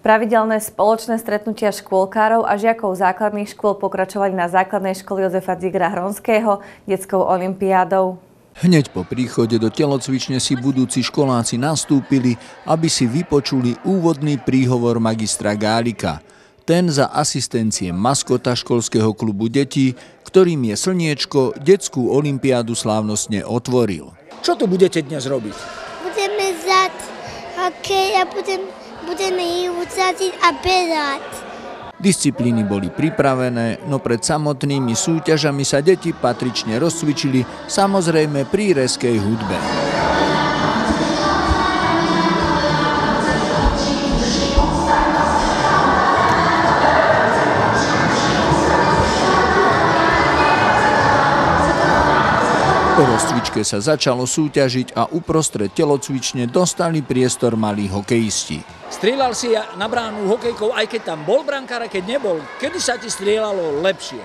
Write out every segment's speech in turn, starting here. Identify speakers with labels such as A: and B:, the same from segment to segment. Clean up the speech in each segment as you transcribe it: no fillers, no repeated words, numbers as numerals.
A: Pravidelné spoločné stretnutia škôlkárov a žiakov základných škôl pokračovali na základnej škole Jozefa Ziegera Hronského detskou olympiádou.
B: Hneď po príchode do telocvične si budúci školáci nastúpili, aby si vypočuli úvodný príhovor magistra Gálika. Ten za asistencie maskota školského klubu detí, ktorým je Slniečko, detskú olympiádu slávnostne otvoril.
C: Čo tu budete dnes robiť?
D: Budeme zať hokej a budeme júcať a behať.
B: Disciplíny boli pripravené, no pred samotnými súťažami sa deti patrične rozcvičili, samozrejme pri reskej hudbe. Po rozcvičke sa začalo súťažiť a uprostred telocvične dostali priestor malí hokejisti.
C: Strieľal si na bránu hokejkou, aj keď tam bol brankár, a keď nebol? Kedy sa ti strieľalo lepšie?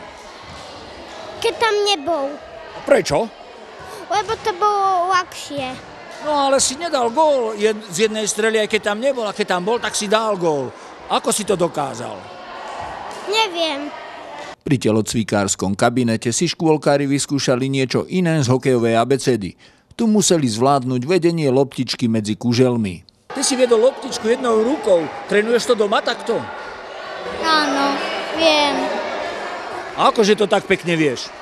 D: Keď tam nebol.
C: A prečo?
D: Lebo to bolo ľahšie.
C: No ale si nedal gól z jednej strely, aj keď tam nebol. A keď tam bol, tak si dal gól. Ako si to dokázal?
D: Neviem.
B: Pri telocvikárskom kabinete si škôlkári vyskúšali niečo iné z hokejovej abecedy. Tu museli zvládnuť vedenie loptičky medzi kuželmi.
C: Ty si viedol loptičku jednou rukou. Trénuješ to doma takto?
D: Áno, viem.
C: A akože to tak pekne vieš?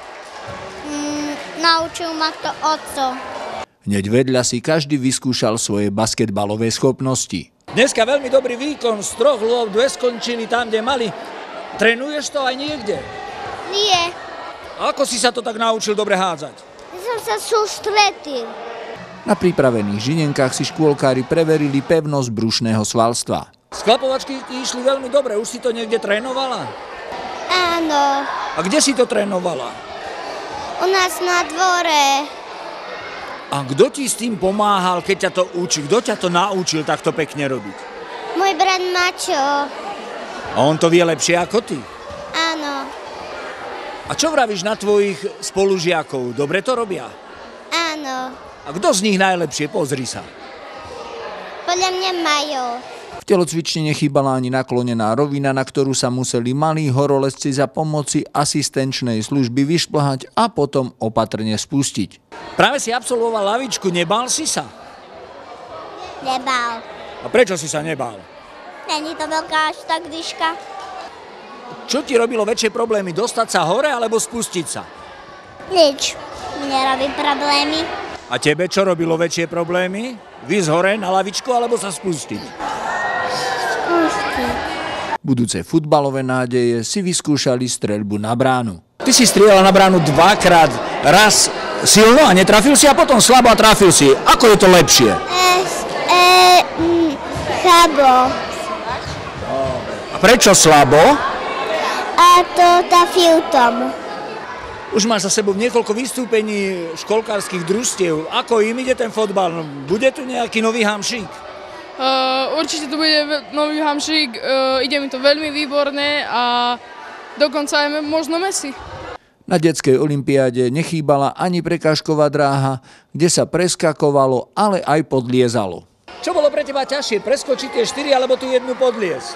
D: Naučil ma to otco.
B: Hneď vedľa si každý vyskúšal svoje basketbalové schopnosti.
C: Dneska veľmi dobrý výkon. Z 3 lôb 2 skončili tam, kde mali. Trénuješ to aj niekde?
D: Nie.
C: A ako si sa to tak naučil dobre hádzať?
D: Som sa sústredil.
B: Na pripravených žinenkách si škôlkári preverili pevnosť brušného svalstva.
C: Sklapovačky ti išli veľmi dobre. Už si to niekde trénovala?
D: Áno.
C: A kde si to trénovala?
D: U nás na dvore.
C: A kto ti s tým pomáhal, keď ťa to učí? Kto ťa to naučil takto pekne robiť?
D: Môj brat Maťo.
C: A on to vie lepšie ako ty?
D: Áno.
C: A čo vravíš na tvojich spolužiakov? Dobre to robia?
D: Áno.
C: A kto z nich najlepšie? Pozri sa.
D: Podľa mňa Majo.
B: V telocvične nechýbala ani naklonená rovina, na ktorú sa museli malí horolezci za pomoci asistenčnej služby vyšplhať a potom opatrne spustiť.
C: Práve si absolvoval lavičku, nebál si sa?
D: Nebál.
C: A prečo si sa nebál?
D: Není to veľká až tak výška.
C: Čo ti robilo väčšie problémy? Dostať sa hore alebo spustiť sa?
D: Nič. Mne robí problémy.
C: A tebe čo robilo väčšie problémy? Výsť hore na lavičku alebo sa spustiť?
D: Spustiť.
B: Budúce futbalové nádeje si vyskúšali streľbu na bránu.
C: Ty si strieľal na bránu 2-krát. Raz silno a netrafil si a potom slabo a trafil si. Ako je to lepšie?
D: Slabo.
C: A prečo slabo?
D: A to trafil tomu.
C: Už máš za sebou niekoľko vystúpení školkárskych družstiev. Ako im ide ten fotbal? Bude tu nejaký nový hamšík?
E: Určite tu bude nový hamšík. Ide mi to veľmi výborné a dokonca aj možno Messi.
B: Na detskej olympiáde nechýbala ani prekážková dráha, kde sa preskakovalo, ale aj podliezalo.
C: Čo bolo pre teba ťažšie? Preskočiť tie 4 alebo tú jednu podliesť?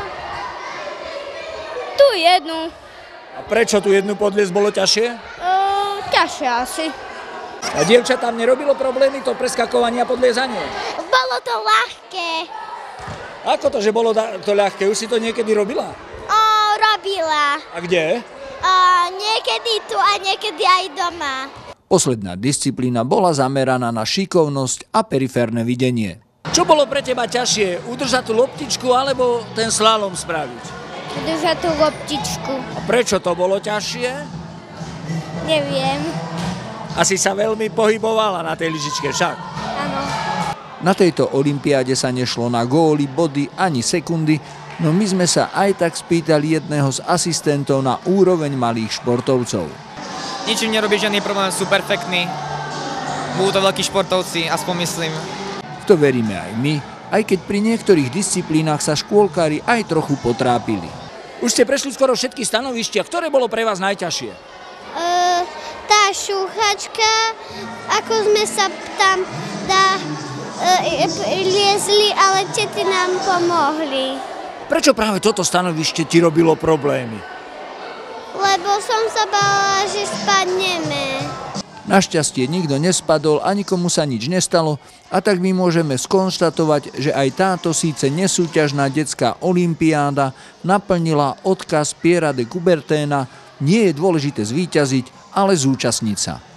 D: Tu jednu.
C: A prečo tú jednu podliesť bolo ťažšie?
D: Ťažšie asi.
C: A dievčatám nerobilo problémy to preskakovanie a podliezanie?
D: Bolo to ľahké.
C: Ako to, že bolo to ľahké? Už si to niekedy robila?
D: Robila.
C: A kde?
D: Niekedy tu a niekedy aj doma.
B: Posledná disciplína bola zameraná na šikovnosť a periférne videnie.
C: Čo bolo pre teba ťažšie? Udržať tú loptičku alebo ten slalom spraviť?
D: Udržať tú loptičku.
C: A prečo to bolo ťažšie?
D: Neviem.
B: Asi sa veľmi pohybovala na tej lyžičke však.
D: Áno.
B: Na tejto olympiáde sa nešlo na góly, body ani sekundy, no my sme sa aj tak spýtali jedného z asistentov na úroveň malých športovcov.
F: Ničím nerobí žiadny problém, sú perfektní. Budú to veľkí športovci, aspoň myslím.
B: V to veríme aj my, aj keď pri niektorých disciplínach sa škôlkári aj trochu potrápili.
C: Už ste prešli skoro všetky stanovištia. Ktoré bolo pre vás najťažšie?
D: Tá šúchačka, ako sme sa tam liezli, ale tety nám pomohli.
C: Prečo práve toto stanovište ti robilo problémy?
D: Lebo som sa bála, že spadneme.
B: Našťastie nikto nespadol a nikomu sa nič nestalo, a tak my môžeme skonštatovať, že aj táto síce nesúťažná detská olympiáda naplnila odkaz Piera de Coubertina: nie je dôležité zvíťaziť, ale zúčastniť sa.